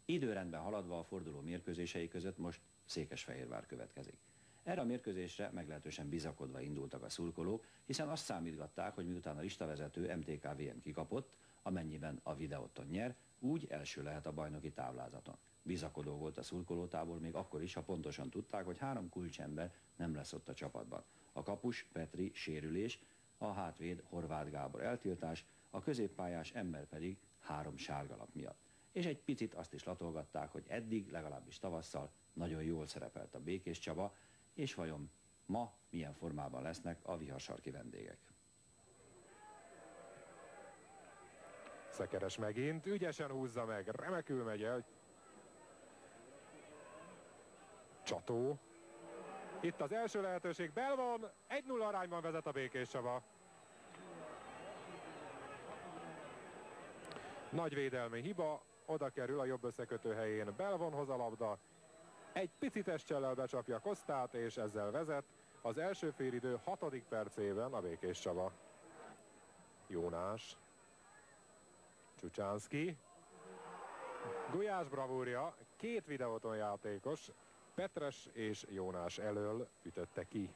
Időrendben haladva a forduló mérkőzései között most Székesfehérvár következik. Erre a mérkőzésre meglehetősen bizakodva indultak a szurkolók, hiszen azt számítgatták, hogy miután a listavezető MTK VM kikapott, amennyiben a Videoton nyer, úgy első lehet a bajnoki táblázaton. Bizakodó volt a szurkolótábor még akkor is, ha pontosan tudták, hogy 3 kulcsember nem lesz ott a csapatban. A kapus Petri sérülés, a hátvéd Horváth Gábor eltiltás, a középpályás ember pedig 3 sárgalap miatt. És egy picit azt is latolgatták, hogy eddig, legalábbis tavasszal nagyon jól szerepelt a Békés Csaba, és vajon ma milyen formában lesznek a viharsarki vendégek. Szekeres megint, ügyesen húzza meg, remekül megy el. Csató. Itt az első lehetőség, Belvon, 1-0 arányban vezet a Békés Csaba. Nagy védelmi hiba, oda kerül a jobb összekötő helyén Belvonhoz a labda. Egy picit escsellel becsapja Kosztát, és ezzel vezet az első félidő 6. percében a Békés Csaba. Jónás. Csucsánszky. Gulyás bravúrja, 2 Videoton játékos, Petres és Jónás elől ütötte ki.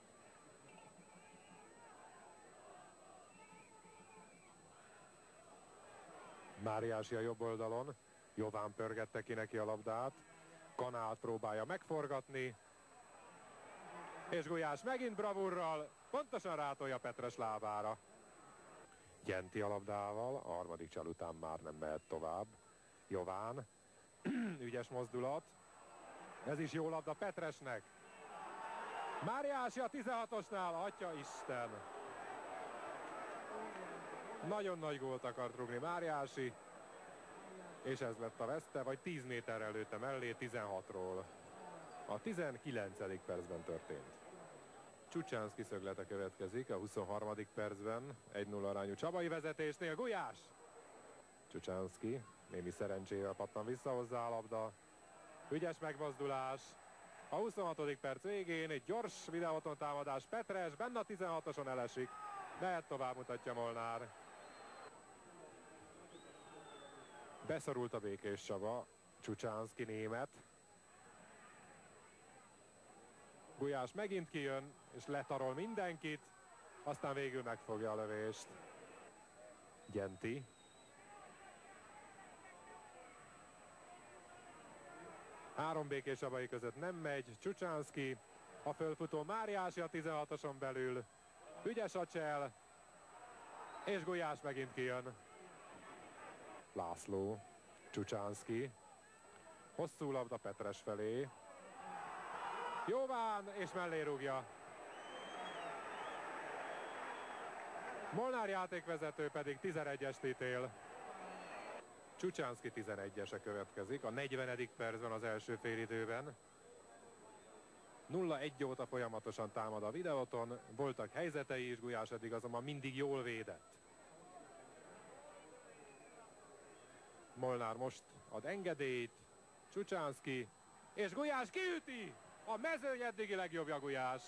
Máriási a jobb oldalon, Jován pörgette ki neki a labdát, Kanált próbálja megforgatni, és Gulyás megint bravúrral, pontosan rátolja Petres lábára. Gyenti a labdával, a harmadik csal után már nem mehet tovább. Jován, ügyes mozdulat, ez is jó labda Petresnek. Máriási a 16-osnál, atya Isten! Nagyon nagy gólt akart rúgni Máriási, és ez lett a veszte, vagy 10 méterrel lőtte mellé 16-ról. A 19. percben történt. Csucsánszky szöglete következik a 23. percben, 1-0 arányú csabai vezetésnél. Gulyás! Csucsánszky némi szerencsével pattan vissza hozzá a labda. Ügyes megmozdulás. A 26. perc végén egy gyors Videoton támadás. Petres benne a 16-oson elesik. Mehet tovább, mutatja Molnár. Beszorult a Békés Csaba. Csucsánszky német. Gulyás megint kijön, és letarol mindenkit, aztán végül megfogja a lövést. Gyenti. Három Békés Csabai között nem megy, Csucsánszky, a fölfutó Máriási a 16-oson belül, ügyes a csel, és Gulyás megint kijön. László, Csucsánszky, hosszú labda Petres felé, Jován, és mellé rúgja. Molnár játékvezető pedig 11-est ítél. Csucsánszky 11-ese következik a 40. percben az első félidőben. 0-1 óta folyamatosan támad a Videoton, voltak helyzetei is, Gulyás eddig azonban mindig jól védett. Molnár most ad engedélyt, Csucsánszky, és Gulyás kiüti! A mezőny eddigi legjobbja Gulyás.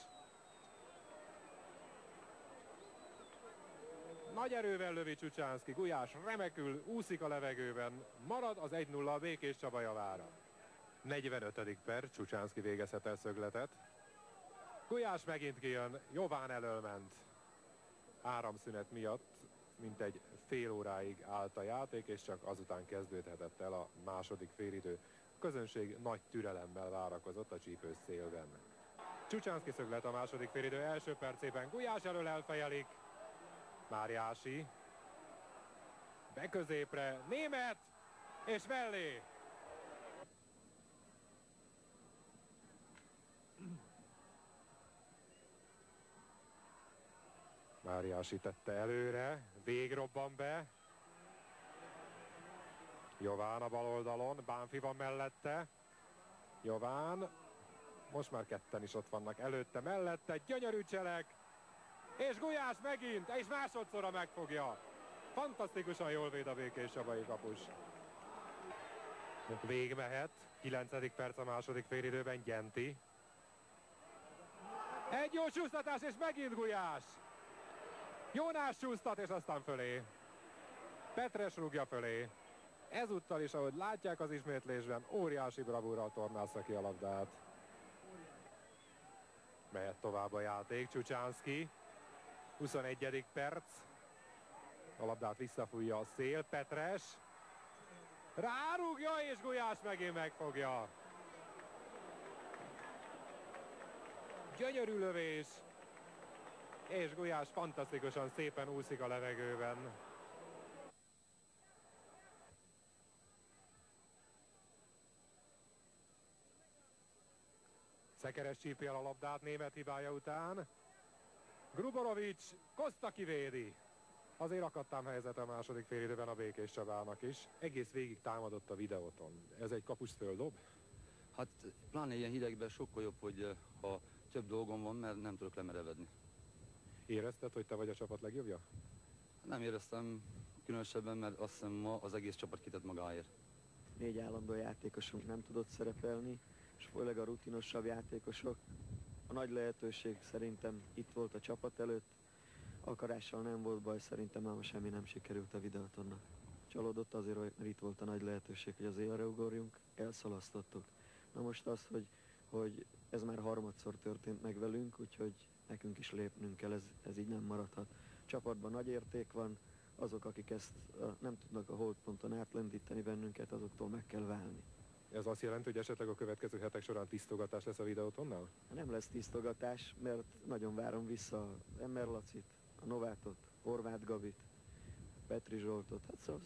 Nagy erővel lövi Csucsánszky, Gulyás remekül úszik a levegőben, marad az 1-0 a Békés Csaba javára. 45. perc, Csucsánszky végezhet el szögletet. Gulyás megint kijön, Jován elől ment. Áramszünet miatt mintegy fél óráig állt a játék, és csak azután kezdődhetett el a második félidő. A közönség nagy türelemmel várakozott a csípős szélben. Csucsánszky szöglet a második félidő első percében, Gulyás elől elfejelik. Máriási. Beközépre, német, és mellé. Máriási tette előre, végrobban be. Jován a bal oldalon, Bánfi van mellette. Jován, most már ketten is ott vannak előtte, mellette, gyönyörű cselek. És Gulyás megint, és másodszorra megfogja. Fantasztikusan jól véd a Békés Csabai kapus. Végmehet, 9. perc a második félidőben, Gyenti. Egy jó csúsztatás, és megint Gulyás. Jónás csúsztat, és aztán fölé. Petres rúgja fölé. Ezúttal is, ahogy látják az ismétlésben, óriási bravúrral tornázta ki a labdát. Mehet tovább a játék, Csucsánszky. 21. perc. A labdát visszafújja a szél, Petres. Rárúgja, és Gulyás megint megfogja. Gyönyörű lövés. És Gulyás fantasztikusan szépen úszik a levegőben. Szekeres csípi el a labdát német hibája után. Gruborovics, Koszta kivédi. Azért akadtám helyzet a második félidőben a Békés Csabának is. Egész végig támadott a videóton. Ez egy kapust földob? Hát pláne ilyen hidegben sokkal jobb, hogy ha több dolgom van, mert nem tudok lemerevedni. Érezted, hogy te vagy a csapat legjobbja? Nem éreztem különösebben, mert azt hiszem ma az egész csapat kitett magáért. 4 állandó játékosunk nem tudott szerepelni, és főleg a rutinosabb játékosok. A nagy lehetőség szerintem itt volt a csapat előtt, akarással nem volt baj, szerintem már semmi nem sikerült a videótonnak. Csalódott azért, mert itt volt a nagy lehetőség, hogy az élre ugorjunk, elszalasztottuk. Na most az, hogy ez már harmadszor történt meg velünk, úgyhogy nekünk is lépnünk kell, ez így nem maradhat. Csapatban nagy érték van, azok, akik ezt nem tudnak a holdponton átlendíteni bennünket, azoktól meg kell válni. Ez azt jelenti, hogy esetleg a következő hetek során tisztogatás lesz a videótonnal? Nem lesz tisztogatás, mert nagyon várom vissza a Emmer Lacit, a Novátot, Horváth Gabit, Petri Zsoltot, hát szóval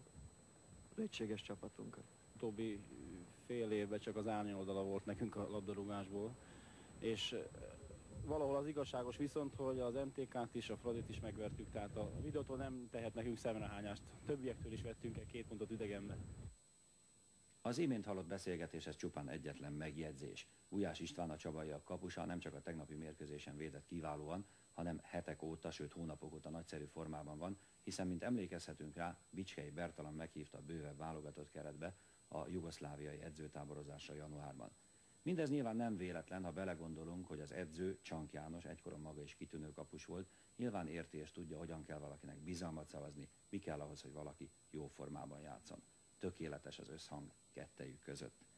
a egységes csapatunkat. Utóbbi fél évben csak az árnyoldala volt nekünk a labdarúgásból, és valahol az igazságos viszont, hogy az MTK-t is, a Fradit is megvertük, tehát a videótól nem tehet nekünk szemrehányást. Többiektől is vettünk el 2 pontot idegenben. Az imént hallott beszélgetés ez csupán egyetlen megjegyzés. Gulyás István, a csabaiak kapusa nem csak a tegnapi mérkőzésen védett kiválóan, hanem hetek óta, sőt hónapok óta nagyszerű formában van, hiszen, mint emlékezhetünk rá, Bicskei Bertalan meghívta a bővebb válogatott keretbe a jugoszláviai edzőtáborozásra januárban. Mindez nyilván nem véletlen, ha belegondolunk, hogy az edző, Csank János, egykoron maga is kitűnő kapus volt, nyilván érti és tudja, hogyan kell valakinek bizalmat szavazni, mi kell ahhoz, hogy valaki jó formában játszon. Tökéletes az összhang kettejük között.